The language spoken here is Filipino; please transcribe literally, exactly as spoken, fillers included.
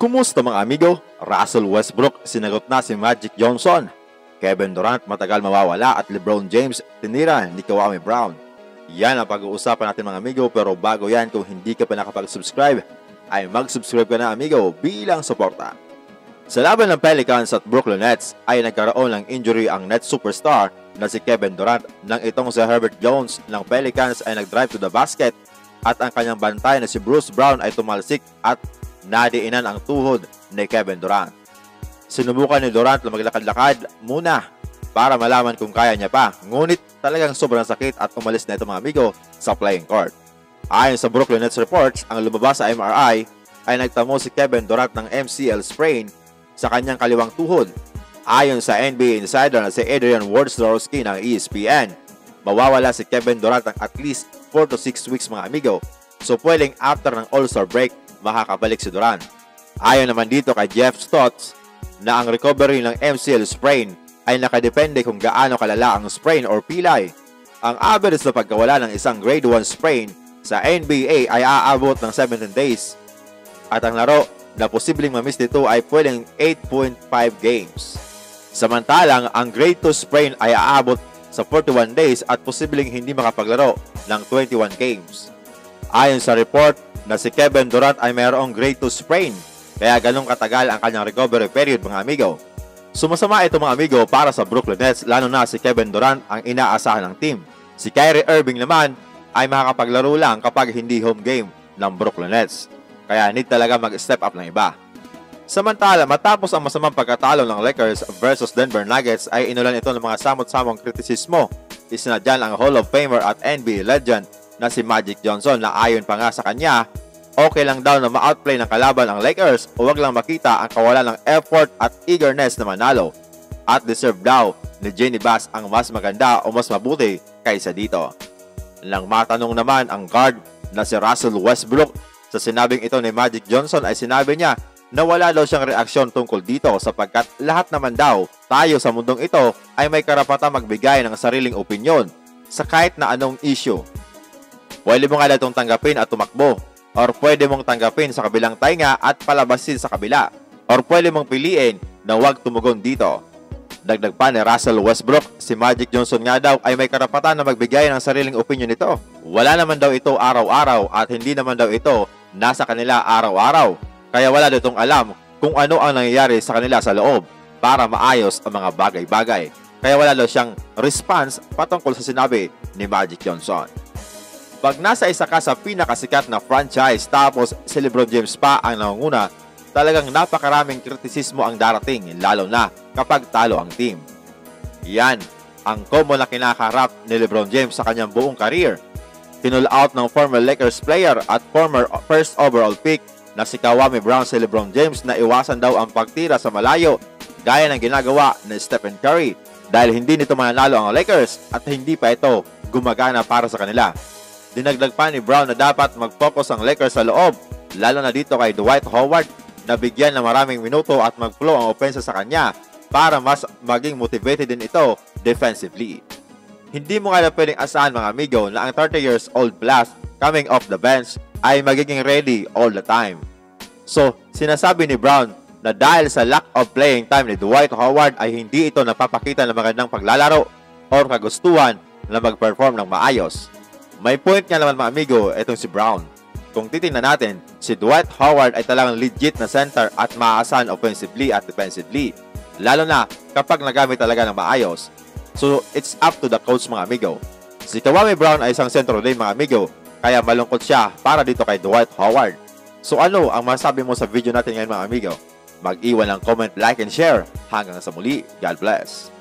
Kumusta mga amigo? Russell Westbrook sinagot na si Magic Johnson. Kevin Durant matagal mawawala at LeBron James tinira ni Kwame Brown. Yan ang pag-uusapan natin mga amigo, pero bago yan, kung hindi ka pa nakapag-subscribe ay mag-subscribe ka na amigo bilang suporta. Sa laban ng Pelicans at Brooklyn Nets ay nagkaroon ng injury ang Nets superstar na si Kevin Durant nang itong si Herbert Jones ng Pelicans ay nag-drive to the basket at ang kanyang bantay na si Bruce Brown ay tumalsik at nadiinan ang tuhod ni Kevin Durant. Sinubukan ni Durant na maglakad-lakad muna para malaman kung kaya niya pa, ngunit talagang sobrang sakit at umalis na ito mga amigo sa playing court. Ayon sa Brooklyn Nets reports, ang lumabas sa M R I ay nagtamo si Kevin Durant ng M C L sprain sa kanyang kaliwang tuhod. Ayon sa N B A insider na si Adrian Wojnarowski ng E S P N, mawawala si Kevin Durant ng at least four to six weeks mga amigo, so pwedeng after ng All-Star break makakabalik si Durant. Ayon naman dito kay Jeff Stotts na ang recovery ng M C L sprain ay nakadepende kung gaano kalala ang sprain or pilay. Ang average na pagkawala ng isang grade one sprain sa N B A ay aabot ng seventeen days at ang laro na posibleng mamiss nito ay pwedeng eight point five games. Samantalang ang grade two sprain ay aabot sa forty-one days at posibleng hindi makapaglaro ng twenty-one games. Ayon sa report na si Kevin Durant ay mayroong grade two sprain, kaya ganong katagal ang kanyang recovery period mga amigo. Sumasama ito mga amigo para sa Brooklyn Nets, lalo na si Kevin Durant ang inaasahan ng team. Si Kyrie Irving naman ay makakapaglaro lang kapag hindi home game ng Brooklyn Nets, kaya need talaga mag-step up ng iba. Samantala, matapos ang masamang pagkatalo ng Lakers versus Denver Nuggets ay inulan ito ng mga samot-samong kritisismo. Isa na dyan ang Hall of Famer at N B A legend na si Magic Johnson, na ayon pa nga sa kanya, okay lang daw na ma-outplay ng kalaban ang Lakers o wag lang makita ang kawalan ng effort at eagerness na manalo, at deserve daw ni Jenny Bass ang mas maganda o mas mabuti kaysa dito. Nang matanong naman ang guard na si Russell Westbrook sa sinabing ito ni Magic Johnson, ay sinabi niya na wala daw siyang reaksyon tungkol dito sapagkat lahat naman daw tayo sa mundong ito ay may karapatang magbigay ng sariling opinyon sa kahit na anong issue. Pwede mo nga itong tanggapin at tumakbo, or pwede mong tanggapin sa kabilang tainga at palabasin sa kabila, or pwede mong piliin na huwag tumugon dito. Dagdag pa ni Russell Westbrook, si Magic Johnson nga daw ay may karapatan na magbigay ng sariling opinion nito. Wala naman daw ito araw-araw at hindi naman daw ito nasa kanila araw-araw, kaya wala daw itong alam kung ano ang nangyayari sa kanila sa loob para maayos ang mga bagay-bagay. Kaya wala daw siyang response patungkol sa sinabi ni Magic Johnson. Pag nasa isa ka sa pinakasikat na franchise tapos si LeBron James pa ang nangunguna, talagang napakaraming kritisismo ang darating, lalo na kapag talo ang team. Yan ang common na kinakaharap ni LeBron James sa kanyang buong career. Kinull out ng former Lakers player at former first overall pick na si Kwame Brown si LeBron James na iwasan daw ang pagtira sa malayo gaya ng ginagawa ni Stephen Curry dahil hindi nito mananalo ang Lakers at hindi pa ito gumagana para sa kanila. Dinagdag pa ni Brown na dapat mag-focus ang Lakers sa loob, lalo na dito kay Dwight Howard na bigyan ng maraming minuto at mag-flow ang opensa sa kanya para mas maging motivated din ito defensively. Hindi mo nga na pwedeng asahan mga amigo na ang thirty years old plus coming off the bench ay magiging ready all the time. So, sinasabi ni Brown na dahil sa lack of playing time ni Dwight Howard ay hindi ito napapakita ng magandang paglalaro or kagustuhan na mag-perform ng maayos. May point nga naman mga amigo itong si Brown. Kung titingnan natin, si Dwight Howard ay talagang legit na center at maaasahan offensively at defensively, lalo na kapag nagamit talaga ng maayos. So, it's up to the coach mga amigo. Si Kwame Brown ay isang central lane mga amigo, kaya malungkot siya para dito kay Dwight Howard. So ano ang masabi mo sa video natin ngayon mga amigo? Mag-iwan ng comment, like, and share. Hanggang sa muli, God bless.